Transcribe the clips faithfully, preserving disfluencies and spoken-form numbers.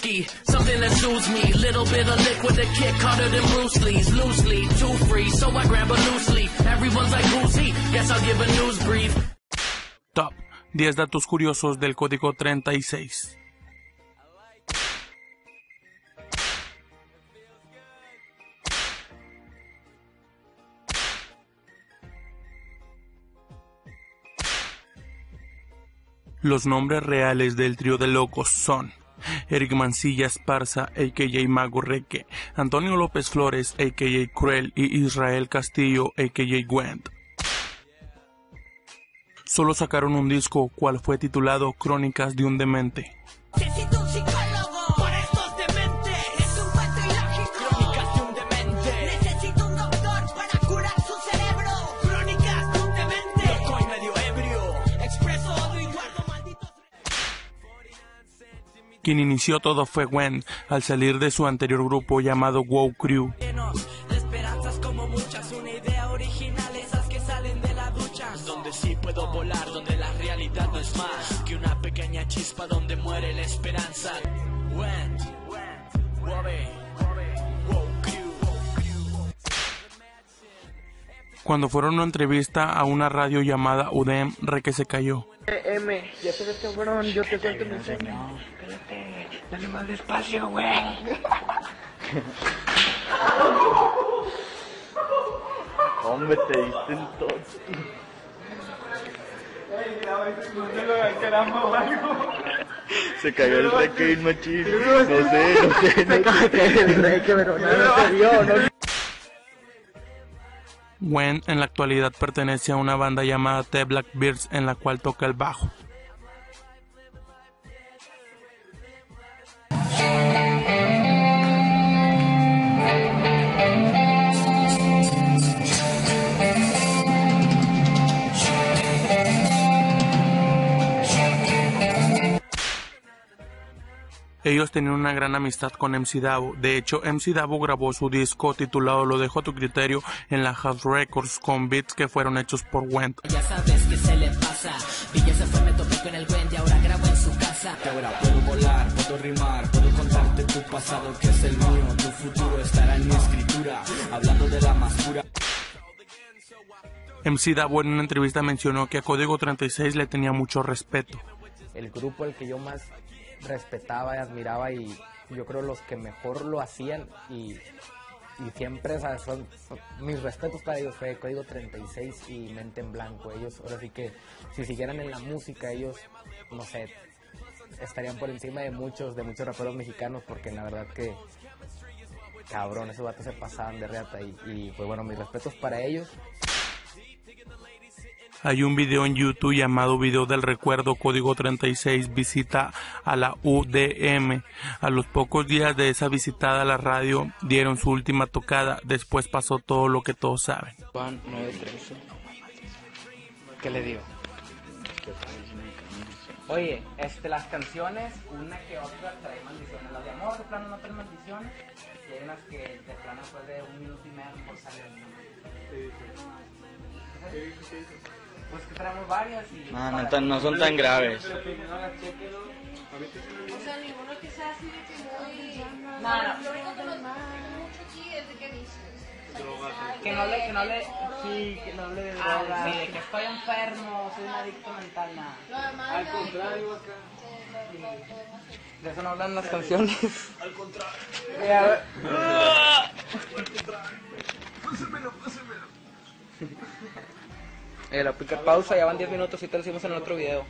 brewski, something that soothes me. Little bit of liquid to kick harder than Bruce Lee's. Loosely, too free, so I grab a loose leaf. Everyone's like, who's he? Guess I'll give a news brief. Top diez datos curiosos del Código treinta y seis. Los nombres reales del trío de locos son Eric Mancilla Esparza, a k a. Mago Reque, Antonio López Flores, a k a. Cruel, y Israel Castillo, a k a. Gwent. Solo sacaron un disco, cual fue titulado Crónicas de un Demente. Necesito un psicólogo para estos dementes. Es un cuento ilógico. Crónicas de un demente. Necesito un doctor para curar su cerebro. Crónicas de un demente. Loco y medio ebrio. Expreso odio y guardo malditos. Quien inició todo fue Gwent, al salir de su anterior grupo llamado Wow Crew. De esperanzas como muchas, una idea original, esas que salen de la ducha. Donde sí puedo volar, donde la realidad no es más que una pequeña chispa donde muere la esperanza. Gwent, Wobe, Wow Crew. Cuando fueron a una entrevista a una radio llamada U D E M, Reque se cayó. Eh, M, ya te ves cabrón, yo te suelto mi sueño. Cállate, dale más despacio, güey. Hombre, te diste en todo. Se cayó el Reque bien machín. No sé, no sé, no sé. El Reque, pero no se vio, no. Gwent en la actualidad pertenece a una banda llamada The Blackbirds, en la cual toca el bajo. Ellos tenían una gran amistad con M C Davo. De hecho, M C Davo grabó su disco titulado Lo dejo a tu criterio en la House Records con beats que fueron hechos por Gwent. Ya sabes qué se le pasa. Y ya se fue, me topé con el Gwent y ahora grabo en su casa. Que ahora puedo volar, puedo rimar, puedo contarte tu pasado que es el mío. Tu futuro estará en mi escritura, hablando de la más pura. M C Davo en una entrevista mencionó que a Código treinta y seis le tenía mucho respeto. El grupo al que yo más respetaba y admiraba, y yo creo los que mejor lo hacían, y, y siempre, ¿sabes? Son, son, mis respetos para ellos fue Código treinta y seis y Mente en Blanco. Ellos, ahora sí que si siguieran en la música, ellos, no sé, estarían por encima de muchos, de muchos raperos mexicanos, porque la verdad que, cabrón, esos vatos se pasaban de reata, y, y pues bueno, mis respetos para ellos. Hay un video en YouTube llamado Video del Recuerdo Código treinta y seis visita a la U D E M. A los pocos días de esa visitada a la radio dieron su última tocada. Después pasó todo lo que todos saben. Juan nueve trece. ¿Qué le digo? Oye, este, las canciones, una que otra trae maldiciones. Las de amor de plano no traen maldiciones. Y hay unas que de plano después de un minuto y medio por salir. Pues que traemos varias y... No, no, tan, no son tan graves. O sea, ninguno que sea así de que muy... No, No, no. lo único que nos gusta mucho aquí es de que dices. Que no le, que no le, sí, que no le drogas. Sí, de que estoy enfermo, soy un adicto mental, nada. Lo demás Al ya- contrario, acá. Sí, lo- lo- lo demás. De eso no hablan las canciones. Al contrario. Eh, a ver. Eh, la pica pausa, ya van diez minutos y te lo hicimos en el otro video.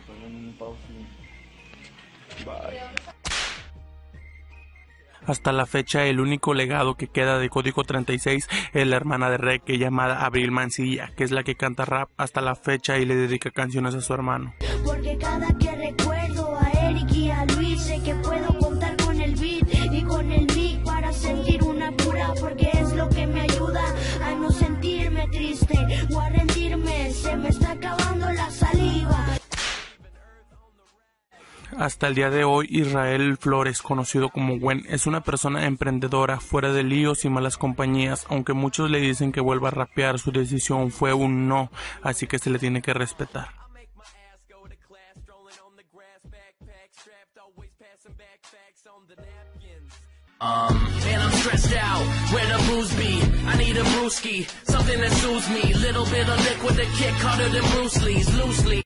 Hasta la fecha, el único legado que queda de Código treinta y seis es la hermana de Reque llamada Abril Mancilla, que es la que canta rap hasta la fecha y le dedica canciones a su hermano. Porque cada que recuerdo a Eric y a Luis, sé que puedo contar con el beat y con el mic para sentir una cura, porque es lo que me ayuda a no sentirme triste o a rendirme. Se me está acabando la saliva. Hasta el día de hoy, Israel Flores, conocido como Gwent, es una persona emprendedora, fuera de líos y malas compañías. Aunque muchos le dicen que vuelva a rapear, su decisión fue un no, así que se le tiene que respetar. Um, and I'm stressed out, where the booze be? I need a brewski, something that soothes me. Little bit of liquid to kick harder than Bruce Lee's, loosely.